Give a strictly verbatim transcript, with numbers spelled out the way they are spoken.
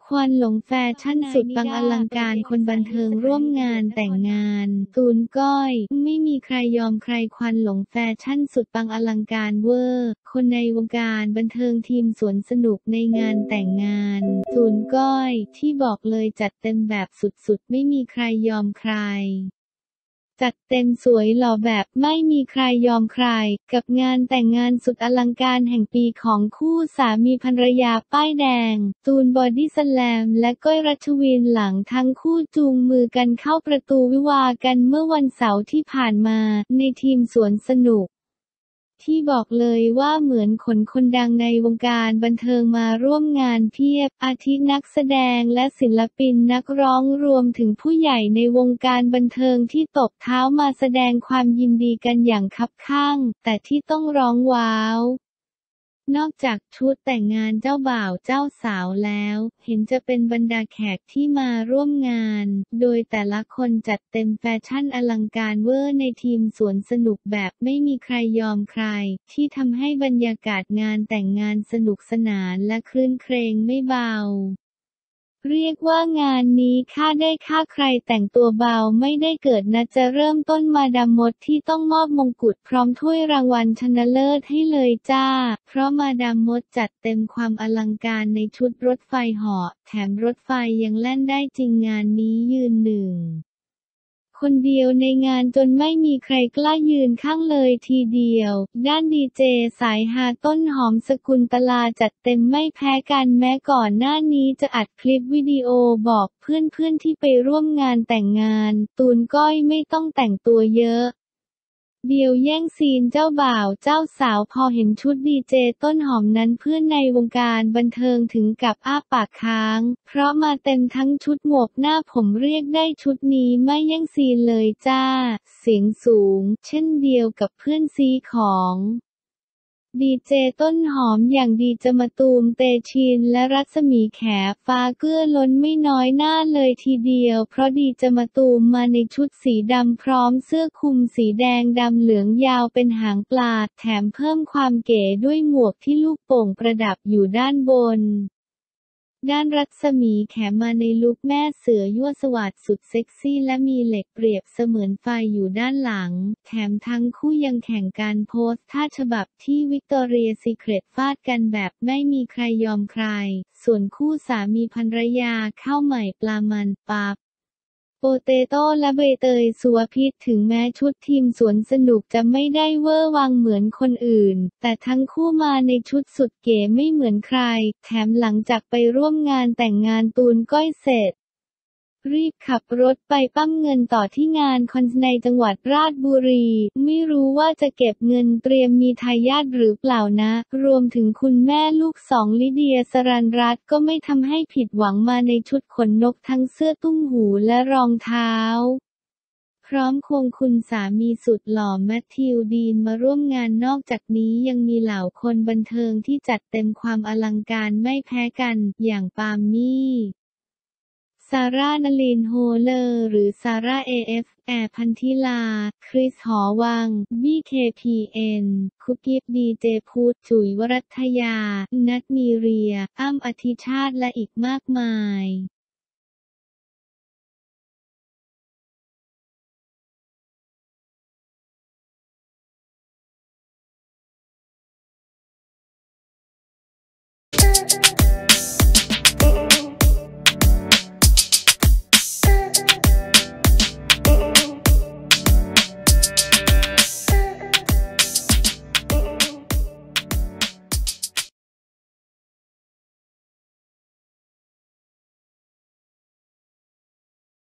ควันหลงแฟชั่นสุดปังอลังการคนบันเทิงร่วมงานแต่งงานตูนก้อยไม่มีใครยอมใครควันหลงแฟชั่นสุดปังอลังการเวอร์คนในวงการบันเทิงทีมสวนสนุกในงานแต่งงานตูนก้อยที่บอกเลยจัดเต็มแบบสุดๆไม่มีใครยอมใครจัดเต็มสวยหล่อแบบไม่มีใครยอมใครกับงานแต่งงานสุดอลังการแห่งปีของคู่สามีภรรยาป้ายแดงตูนบอดี้สแลมและก้อยรัชวินหลังทั้งคู่จูงมือกันเข้าประตูวิวาห์กันเมื่อวันเสาร์ที่ผ่านมาในทีมสวนสนุกที่บอกเลยว่าเหมือนขนคนดังในวงการบันเทิงมาร่วมงานเพียบอาทินักแสดงและศิลปินนักร้องรวมถึงผู้ใหญ่ในวงการบันเทิงที่ตบเท้ามาแสดงความยินดีกันอย่างคับคั่งแต่ที่ต้องร้องว้าวนอกจากชุดแต่งงานเจ้าบ่าวเจ้าสาวแล้วเห็นจะเป็นบรรดาแขกที่มาร่วมงานโดยแต่ละคนจัดเต็มแฟชั่นอลังการเวอร์ในทีมสวนสนุกแบบไม่มีใครยอมใครที่ทำให้บรรยากาศงานแต่งงานสนุกสนานและครื้นเครงไม่เบาเรียกว่างานนี้ค่าได้ค่าใครแต่งตัวเบาไม่ได้เกิดนะจะเริ่มต้นมาดามมดที่ต้องมอบมงกุฎพร้อมถ้วยรางวัลชนะเลิศให้เลยจ้าเพราะมาดามมดจัดเต็มความอลังการในชุดรถไฟเหาะแถมรถไฟยังแล่นได้จริงงานนี้ยืนหนึ่งคนเดียวในงานจนไม่มีใครกล้ายืนข้างเลยทีเดียวด้านดีเจสายฮาต้นหอมสกุลตลาจัดเต็มไม่แพ้กันแม้ก่อนหน้านี้จะอัดคลิปวิดีโอบอกเพื่อนๆที่ไปร่วมงานแต่งงานตูนก้อยไม่ต้องแต่งตัวเยอะเดียวแย่งซีนเจ้าบ่าวเจ้าสาวพอเห็นชุดดีเจต้นหอมนั้นเพื่อนในวงการบันเทิงถึงกับอ้าปากค้างเพราะมาเต็มทั้งชุดหมวกหน้าผมเรียกได้ชุดนี้ไม่แย่งซีนเลยจ้าเสียงสูงเช่นเดียวกับเพื่อนซีของดีเจต้นหอมอย่างดีเจมะตูมเตชินและรัศมีแขฟ้าเกื้อล้นไม่น้อยหน้าเลยทีเดียวเพราะดีเจมะตูมมาในชุดสีดำพร้อมเสื้อคลุมสีแดงดำเหลืองยาวเป็นหางปลาแถมเพิ่มความเก๋ด้วยหมวกที่ลูกโป่งประดับอยู่ด้านบนด้านรัศมีแขมาในลุคแม่เสือยั่วสวัสดสุดเซ็กซี่และมีเหล็กเปรียบเสมือนไฟอยู่ด้านหลังแถมทั้งคู่ยังแข่งการโพสท่าฉบับที่วิกตอเรียซีเครตฟาดกันแบบไม่มีใครยอมใครส่วนคู่สามีภรรยาข้าวใหม่ปลามันปั๊บโปเตโต้และใบเตยสุวพิชถึงแม้ชุดทีมสวนสนุกจะไม่ได้เวอร์วังเหมือนคนอื่นแต่ทั้งคู่มาในชุดสุดเก๋ไม่เหมือนใครแถมหลังจากไปร่วมงานแต่งงานตูนก้อยเสร็จรีบขับรถไปปั้มเงินต่อที่งานคอนในจังหวัดราชบุรีไม่รู้ว่าจะเก็บเงินเตรียมมีทายาทหรือเปล่านะรวมถึงคุณแม่ลูกสองลิเดียสรัญรัตน์ก็ไม่ทำให้ผิดหวังมาในชุดขนนกทั้งเสื้อตุ้มหูและรองเท้าพร้อมควงคุณสามีสุดหล่อแมทธิวดีนมาร่วมงานนอกจากนี้ยังมีเหล่าคนบันเทิงที่จัดเต็มความอลังการไม่แพ้กันอย่างปาล์มมี่ซาร่านลินโฮเลอร์หรือซาร่า เอ เอฟ แอร์พันธิลาคริสหอวังบี้ เค พี เอ็น คุกกิ๊บดีเจพุทธจุ๋ยวรัตยานัทมีเรียอ้ำอธิชาติและอีกมากมาย